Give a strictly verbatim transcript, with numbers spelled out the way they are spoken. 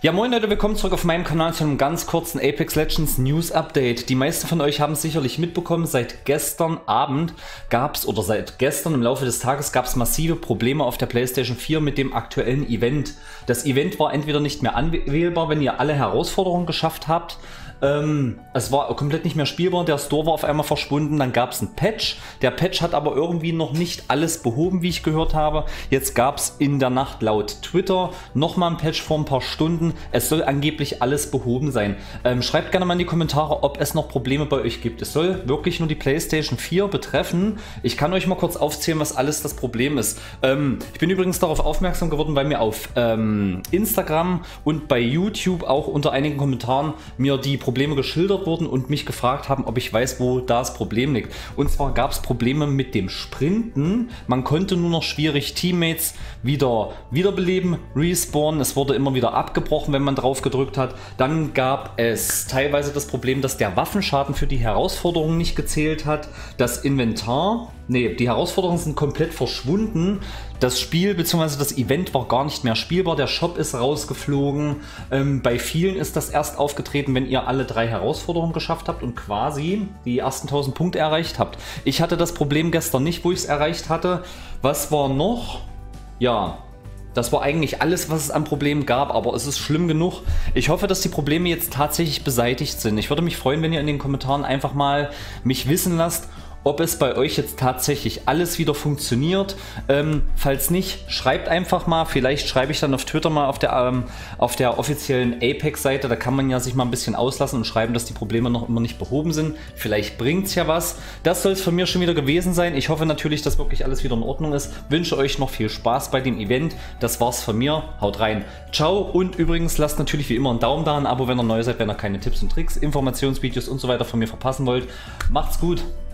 Ja, moin Leute, willkommen zurück auf meinem Kanal zu einem ganz kurzen Apex Legends News Update. Die meisten von euch haben es sicherlich mitbekommen, seit gestern Abend gab es, oder seit gestern im Laufe des Tages gab es massive Probleme auf der PlayStation vier mit dem aktuellen Event. Das Event war entweder nicht mehr anwählbar, wenn ihr alle Herausforderungen geschafft habt. Ähm, es war komplett nicht mehr spielbar, der Store war auf einmal verschwunden, dann gab es einen Patch. Der Patch hat aber irgendwie noch nicht alles behoben, wie ich gehört habe. Jetzt gab es in der Nacht laut Twitter nochmal einen Patch vor ein paar Stunden. Es soll angeblich alles behoben sein. Ähm, schreibt gerne mal in die Kommentare, ob es noch Probleme bei euch gibt. Es soll wirklich nur die PlayStation vier betreffen. Ich kann euch mal kurz aufzählen, was alles das Problem ist. Ähm, ich bin übrigens darauf aufmerksam geworden, weil mir auf ähm, Instagram und bei YouTube auch unter einigen Kommentaren mir die Probleme Probleme geschildert wurden und mich gefragt haben, ob ich weiß, wo das Problem liegt. Und zwar gab es Probleme mit dem Sprinten. Man konnte nur noch schwierig Teammates wieder wiederbeleben, respawnen. Es wurde immer wieder abgebrochen, wenn man drauf gedrückt hat. Dann gab es teilweise das Problem, dass der Waffenschaden für die Herausforderungen nicht gezählt hat. Das Inventar, nee, die Herausforderungen sind komplett verschwunden. Das Spiel bzw. das Event war gar nicht mehr spielbar, der Shop ist rausgeflogen. Ähm, bei vielen ist das erst aufgetreten, wenn ihr alle drei Herausforderungen geschafft habt und quasi die ersten tausend Punkte erreicht habt. Ich hatte das Problem gestern nicht, wo ich es erreicht hatte. Was war noch? Ja, das war eigentlich alles, was es an Problemen gab, aber es ist schlimm genug. Ich hoffe, dass die Probleme jetzt tatsächlich beseitigt sind. Ich würde mich freuen, wenn ihr in den Kommentaren einfach mal mich wissen lasst, ob es bei euch jetzt tatsächlich alles wieder funktioniert. Ähm, falls nicht, schreibt einfach mal. Vielleicht schreibe ich dann auf Twitter mal auf der, ähm, auf der offiziellen Apex-Seite. Da kann man ja sich mal ein bisschen auslassen und schreiben, dass die Probleme noch immer nicht behoben sind. Vielleicht bringt es ja was. Das soll es von mir schon wieder gewesen sein. Ich hoffe natürlich, dass wirklich alles wieder in Ordnung ist. Wünsche euch noch viel Spaß bei dem Event. Das war's von mir. Haut rein. Ciao und übrigens lasst natürlich wie immer einen Daumen da, ein Abo, wenn ihr neu seid, wenn ihr keine Tipps und Tricks, Informationsvideos und so weiter von mir verpassen wollt. Macht's gut.